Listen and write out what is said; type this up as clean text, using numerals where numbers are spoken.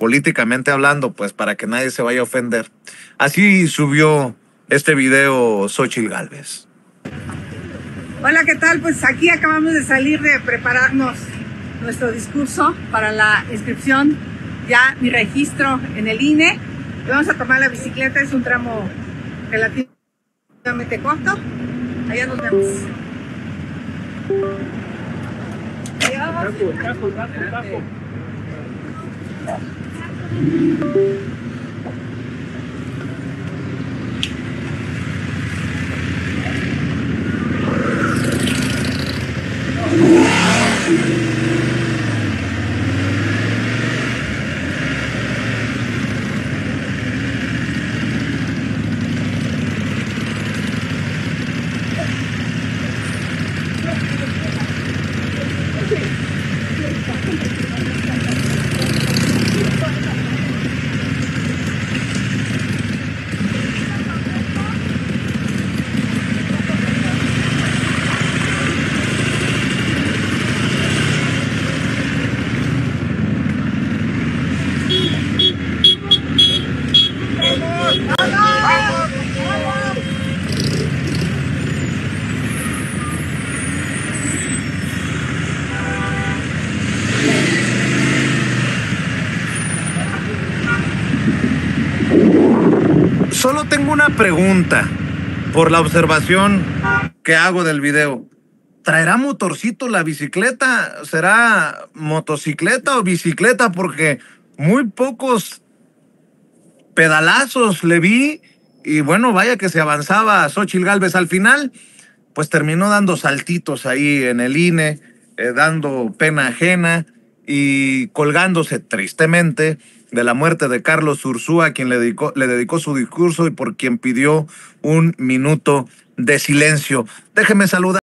políticamente hablando, pues para que nadie se vaya a ofender. Así subió este video Xóchitl Gálvez. Hola, ¿qué tal? Pues aquí acabamos de salir de prepararnos nuestro discurso para la inscripción, ya mi registro en el INE. Y vamos a tomar la bicicleta, es un tramo relativamente corto. Allá nos vemos. Cajo. Solo tengo una pregunta por la observación que hago del video. ¿Traerá motorcito la bicicleta? ¿Será motocicleta o bicicleta? Porque muy pocos pedalazos le vi y bueno, vaya que se avanzaba Xóchitl Gálvez. Al final, pues terminó dando saltitos ahí en el INE, dando pena ajena y colgándose tristemente de la muerte de Carlos Ursúa, a quien le dedicó su discurso y por quien pidió un minuto de silencio. Déjeme saludar.